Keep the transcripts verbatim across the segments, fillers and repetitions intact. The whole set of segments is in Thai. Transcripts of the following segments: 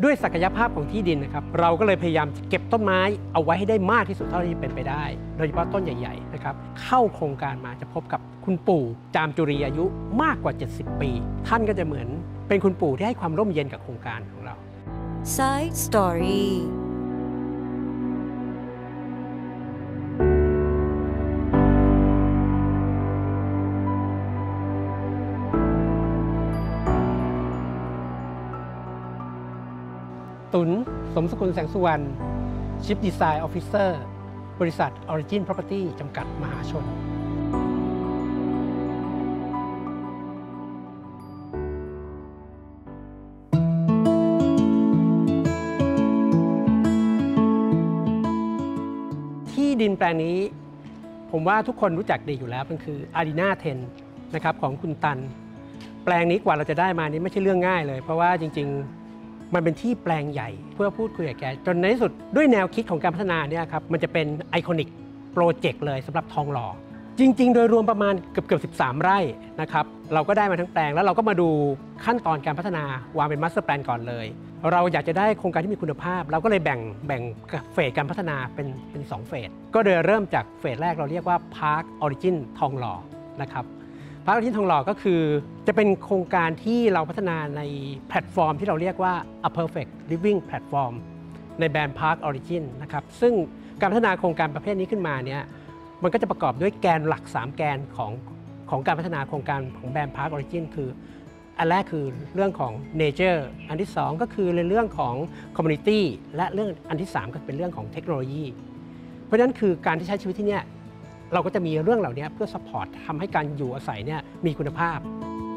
ด้วยศักยภาพของที่ดินนะครับเราก็เลยพยายามเก็บต้นไม้เอาไว้ให้ได้มากที่สุดเท่าที่เป็นไปได้โดยเฉพาะต้นใหญ่ๆนะครับเข้าโครงการมาจะพบกับคุณปู่จามจุรีอายุมากกว่าเจ็ดสิบปีท่านก็จะเหมือนเป็นคุณปู่ที่ให้ความร่มเย็นกับโครงการของเรา Side Story ตุล สมสกุลแสงสุวรรณ Chief Design Officer บริษัท Origin Property จำกัดมหาชนที่ดินแปลงนี้ผมว่าทุกคนรู้จักดีอยู่แล้วมันคือ Arena สิบ นะครับของคุณตันแปลงนี้กว่าเราจะได้มานี้ไม่ใช่เรื่องง่ายเลยเพราะว่าจริงๆมันเป็นที่แปลงใหญ่เพื่อพูดคุยกับแกจนในที่สุดด้วยแนวคิดของการพัฒนาเนี่ยครับมันจะเป็นไอคอนิกโปรเจกต์เลยสำหรับทองหล่อจริงๆโดยรวมประมาณเกือบเกือบสิบสามไร่นะครับเราก็ได้มาทั้งแปลงแล้วเราก็มาดูขั้นตอนการพัฒนาวางเป็นมาสเตอร์แพลนก่อนเลยเราอยากจะได้โครงการที่มีคุณภาพเราก็เลยแบ่งแบ่งเฟสการพัฒนาเป็นเป็นสองเฟสก็โดยเริ่มจากเฟสแรกเราเรียกว่า Park Origin ทองหล่อนะครับพาร์คออริจินทองหล่อก็คือจะเป็นโครงการที่เราพัฒนาในแพลตฟอร์มที่เราเรียกว่า A Perfect Living Platform ในแบรนด์ Park Origin นะครับซึ่งการพัฒนาโครงการประเภทนี้ขึ้นมาเนี่ยมันก็จะประกอบด้วยแกนหลักสามแกนของของการพัฒนาโครงการของแบรนด์ Park Origin คืออันแรกคือเรื่องของ Nature อันที่สองก็คือในเรื่องของ Community และเรื่องอันที่สามก็เป็นเรื่องของเทคโนโลยีเพราะฉะนั้นคือการที่ใช้ชีวิตที่นี่เราก็จะมีเรื่องเหล่านี้เพื่อซัพพอร์ตทำให้การอยู่อาศัยเนี่ยมีคุณภาพ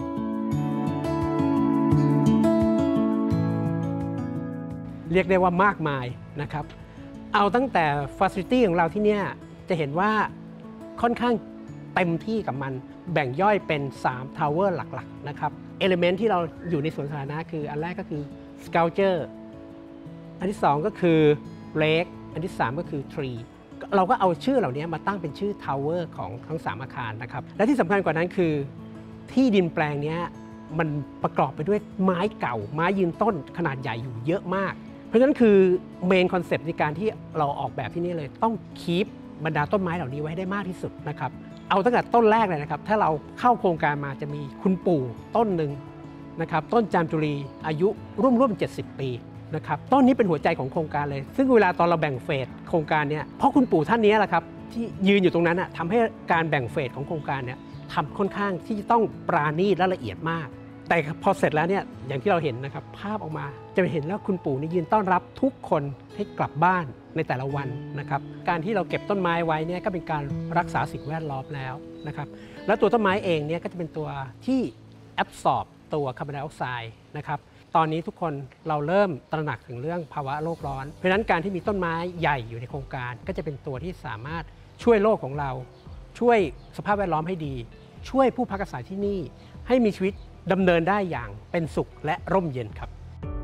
เรียกได้ว่ามากมายนะครับเอาตั้งแต่ฟ a ซิลิตี้ของเราที่เนี่ยจะเห็นว่าค่อนข้างเต็มที่กับมันแบ่งย่อยเป็นสามทาวเวอร์หลักๆนะครับเอลิเมนต์ที่เราอยู่ในสวนสาธารณะคืออันแรกก็คือ Sculpture อันที่สองก็คือ Lake อันที่สามก็คือ Treeเราก็เอาชื่อเหล่านี้มาตั้งเป็นชื่อทาวเวอร์ของทั้งสามอาคารนะครับและที่สำคัญกว่านั้นคือที่ดินแปลงนี้มันประกอบไปด้วยไม้เก่าไม้ยืนต้นขนาดใหญ่อยู่เยอะมากเพราะฉะนั้นคือเมนคอนเซปต์ในการที่เราออกแบบที่นี่เลยต้องคีปบรรดาต้นไม้เหล่านี้ไว้ให้ได้มากที่สุดนะครับเอาตั้งแต่ต้นแรกเลยนะครับถ้าเราเข้าโครงการมาจะมีคุณปู่ต้นหนึ่งนะครับต้นจามจุรีอายุร่วมๆเจ็ดสิบปีนะครับต้นนี้เป็นหัวใจของโครงการเลยซึ่งเวลาตอนเราแบ่งเฟสโครงการเนี่ยเพราะคุณปู่ท่านนี้แหละครับที่ยืนอยู่ตรงนั้นอะทำให้การแบ่งเฟสของโครงการเนี่ยทำค่อนข้างที่จะต้องปราณีตและละเอียดมากแต่พอเสร็จแล้วเนี่ยอย่างที่เราเห็นนะครับภาพออกมาจะเห็นแล้วคุณปู่นี่ยืนต้อนรับทุกคนให้กลับบ้านในแต่ละวันนะครับการที่เราเก็บต้นไม้ไว้เนี่ยก็เป็นการรักษาสิ่งแวดล้อมแล้วนะครับแล้วตัวต้นไม้เองเนี่ยก็จะเป็นตัวที่แอบซอร์บตัวคาร์บอนไดออกไซด์นะครับตอนนี้ทุกคนเราเริ่มตระหนักถึงเรื่องภาวะโลกร้อนเพราะฉะนั้นการที่มีต้นไม้ใหญ่อยู่ในโครงการก็จะเป็นตัวที่สามารถช่วยโลกของเราช่วยสภาพแวดล้อมให้ดีช่วยผู้พักอาศัยที่นี่ให้มีชีวิตดำเนินได้อย่างเป็นสุขและร่มเย็นครับ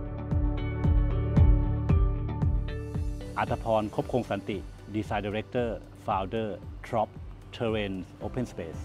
อัตภพร คบคงสันติ Design Director Founder ทรอป Terrain Open Space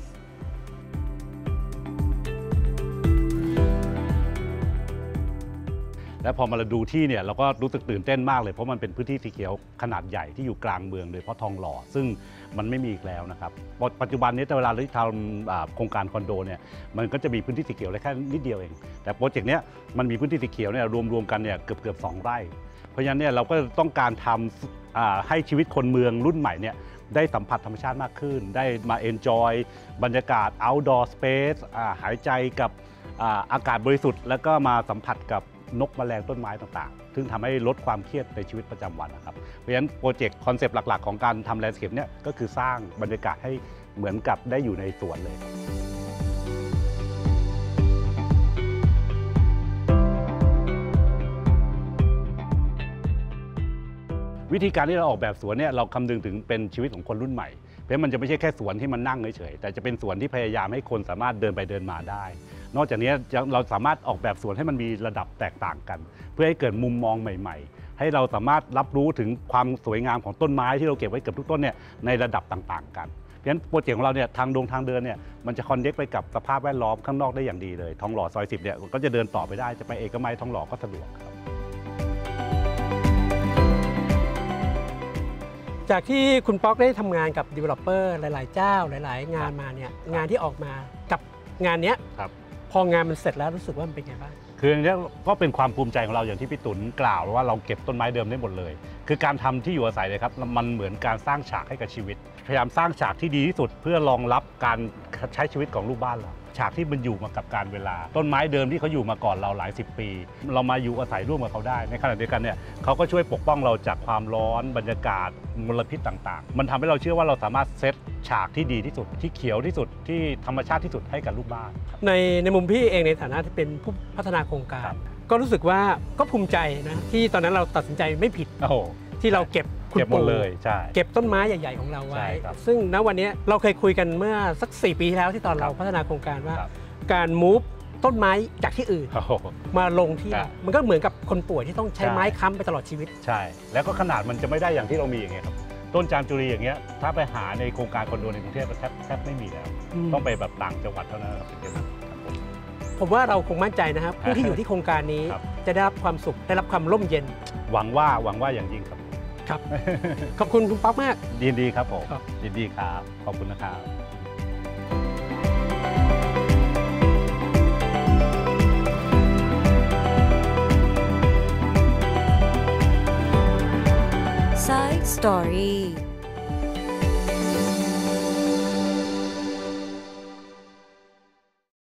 และพอมาดูที่เนี่ยเราก็รู้สึกตื่นเต้นมากเลยเพราะมันเป็นพื้นที่สีเขียวขนาดใหญ่ที่อยู่กลางเมืองโดยเฉพาะทองหล่อซึ่งมันไม่มีอีกแล้วนะครับปัจจุบันนี้เวลาที่ทำโครงการคอนโดเนี่ยมันก็จะมีพื้นที่สีเขียวแค่นิดเดียวเองแต่โปรเจกต์นี้มันมีพื้นที่สีเขียวเนี่ยรวมๆกันเนี่ยเกือบเกือบสองไร่เพราะฉะนั้นเนี่ยเราก็ต้องการทำให้ชีวิตคนเมืองรุ่นใหม่เนี่ยได้สัมผัสธรรมชาติมากขึ้นได้มาเอนจอยบรรยากาศ outdoor space หายใจกับอากาศบริสุทธิ์แล้วก็มาสัมผัสกับนกแมลงต้นไม้ต่างๆซึ่งทำให้ลดความเครียดในชีวิตประจำวันนะครับเพราะฉะนั้นโปรเจกต์คอนเซปต์หลักๆของการทำแลนด์สเคปเนี่ยก็คือสร้างบรรยากาศให้เหมือนกับได้อยู่ในสวนเลยวิธีการที่เราออกแบบสวนเนี่ยเราคำนึงถึงเป็นชีวิตของคนรุ่นใหม่เพราะมันจะไม่ใช่แค่สวนที่มันนั่งเฉยๆแต่จะเป็นสวนที่พยายามให้คนสามารถเดินไปเดินมาได้นอกจากนี้เราสามารถออกแบบสวนให้มันมีระดับแตกต่างกันเพื่อให้เกิดมุมมองใหม่ๆให้เราสามารถรับรู้ถึงความสวยงามของต้นไม้ที่เราเก็บไว้เกือบทุกต้นเนี่ยในระดับต่างๆกันเพราะฉะนั้นโปรเจกต์ของเราเนี่ยทางดงทางเดินเนี่ยมันจะคอนเนคไปกับสภาพแวดล้อมข้างนอกได้อย่างดีเลยทองหล่อซอยสิบเนี่ยก็จะเดินต่อไปได้จะไปเอกมัยทองหล่อก็สะดวกครับจากที่คุณป๊อกได้ทำงานกับ developer หลาย ๆ เจ้าหลาย ๆ งานมาเนี่ยงานที่ออกมากับงานเนี้ยครับพองานมันเสร็จแล้วรู้สึกว่ามันเป็นไงบ้างคืออันนี้ก็เป็นความภูมิใจของเราอย่างที่พี่ตุ๋นกล่าวว่าเราเก็บต้นไม้เดิมได้หมดเลย คือการทำที่อยู่อาศัยเลยครับมันเหมือนการสร้างฉากให้กับชีวิต พยายามสร้างฉากที่ดีที่สุดเพื่อรองรับการใช้ชีวิตของลูกบ้านเราฉากที่มันอยู่มากับการเวลา ต้นไม้เดิมที่เขาอยู่มาก่อนเราหลายสิบปี เรามาอยู่อาศัยร่วมกับเขาได้ในขณะเดียวกันเนี่ยเขาก็ช่วยปกป้องเราจากความร้อนบรรยากาศมลพิษต่างๆมันทำให้เราเชื่อว่าเราสามารถเซตฉากที่ดีที่สุดที่เขียวที่สุดที่ธรรมชาติที่สุดให้กับลูกบ้านในในมุมพี่เองในฐานะที่เป็นผู้พัฒนาโครงการก็รู้สึกว่าก็ภูมิใจนะที่ตอนนั้นเราตัดสินใจไม่ผิดที่เราเก็บเก็บหมดเลยใช่เก็บต้นไม้ใหญ่ๆของเราไว้ซึ่งณวันนี้เราเคยคุยกันเมื่อสักสี่ปีที่แล้วที่ตอนเราพัฒนาโครงการว่าการมูฟต้นไม้จากที่อื่นมาลงที่มันก็เหมือนกับคนป่วยที่ต้องใช้ไม้ค้ำไปตลอดชีวิตใช่แล้วก็ขนาดมันจะไม่ได้อย่างที่เรามีอย่างเงี้ยครับต้นจามจุรีอย่างเงี้ยถ้าไปหาในโครงการคอนโดในกรุงเทพแทบแทบไม่มีแล้วต้องไปแบบต่างจังหวัดเท่านั้นครับผมว่าเราคงมั่นใจนะครับผู้ที่อยู่ที่โครงการนี้จะได้รับความสุขได้รับความร่มเย็นหวังว่าหวังว่าอย่างยิ่งครับครับขอบคุณคุณป๊อกมากยินดีครับผมยินดีครับขอบคุณนะครับ Side Story